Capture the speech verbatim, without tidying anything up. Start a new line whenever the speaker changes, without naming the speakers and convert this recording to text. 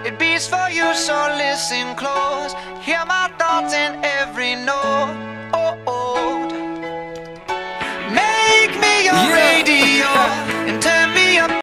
It beats for you, so listen close. Hear my thoughts and